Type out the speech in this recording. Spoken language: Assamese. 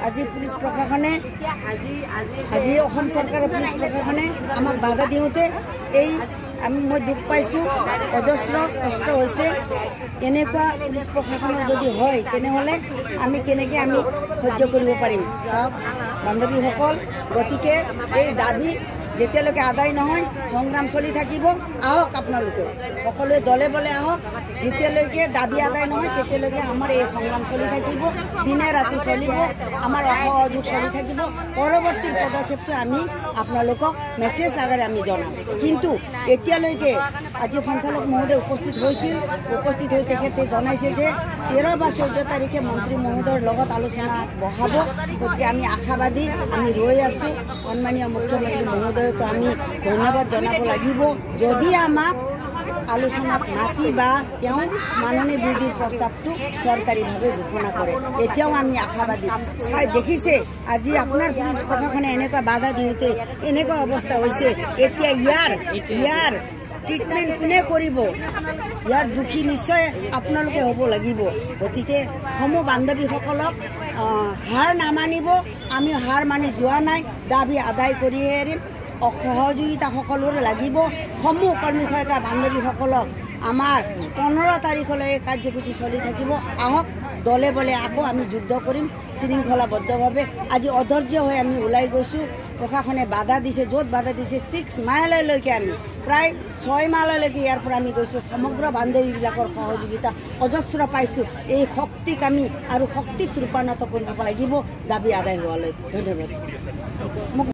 আজি পুলিচ প্ৰশাসনে আজি অসম চৰকাৰৰ পুলিচ প্ৰশাসনে আমাক বাধা দিওঁতে মই দুখ পাইছোঁ, অজস্ৰ কষ্ট হৈছে। এনেকুৱা পুলিচ প্ৰশাসনৰ যদি হয় তেনেহ'লে আমি কেনেকৈ সহ্য কৰিব পাৰিম? চাওক বান্ধৱীসকল, গতিকে এই দাবী যেতিয়ালৈকে আদায় নহয় সংগ্ৰাম চলি থাকিব। আহক আপোনালোকে সকলোৱে দলে বলে আহক, যেতিয়ালৈকে দাবী আদায় নহয় তেতিয়ালৈকে আমাৰ এই সংগ্ৰাম চলি থাকিব, দিনে ৰাতি চলিব, আমাৰ অসহযোগ চলি থাকিব। পৰৱৰ্তী পদক্ষেপটো আমি আপোনালোকক মেছেজ আকাৰে আমি জনাম। কিন্তু এতিয়ালৈকে আজি সঞ্চালক মহোদয় উপস্থিত হৈছিল, উপস্থিত হৈ তেখেতে জনাইছে যে 13 বা 14 তাৰিখে মন্ত্ৰী মহোদয়ৰ লগত আলোচনা বহাব। গতিকে আমি আশাবাদী, আমি ৰৈ আছোঁ। সন্মানীয় মুখ্যমন্ত্ৰী মহোদয়কো আমি ধন্যবাদ জনাব লাগিব যদি আমাক আলোচনাত মাতি বা তেওঁ মাননীয় বিৰোধীৰ প্ৰস্তাৱটো চৰকাৰীভাৱে ঘোষণা কৰে। এতিয়াও আমি আশাবাদী। দেখিছে আজি আপোনাৰ পুলিচ প্ৰশাসনে এনেকুৱা বাধা দিওঁতে এনেকুৱা অৱস্থা হৈছে। এতিয়া ইয়াৰ ট্ৰিটমেণ্ট কোনে কৰিব? ইয়াৰ দুখী নিশ্চয় আপোনালোকে হ'ব লাগিব। গতিকে সমূহ বান্ধৱীসকলক হাৰ নামানিব। আমি হাৰ মানি যোৱা নাই, দাবী আদায় কৰিহে এৰিম। সহযোগিতা সকলোৰে লাগিব। সমূহ কৰ্মী সহায়িকা বান্ধৱীসকলক আমাৰ 15 তাৰিখলৈ কাৰ্যসূচী চলি থাকিব। আহক দলে বলে আকৌ আমি যুদ্ধ কৰিম শৃংখলাবদ্ধভাৱে। আজি অধৈৰ্য হৈ আমি ওলাই গৈছোঁ। প্ৰশাসনে বাধা দিছে, য'ত বাধা দিছে 6 মাইললৈকে আমি প্ৰায় 6 মাইললৈকে ইয়াৰ পৰা আমি গৈছোঁ। সমগ্ৰ বান্ধৱীবিলাকৰ সহযোগিতা অজস্ৰ পাইছোঁ। এই শক্তিক আমি আৰু শক্তিত ৰূপান্তৰিত কৰিব লাগিব দাবী আদায় হোৱালৈ। ধন্যবাদ।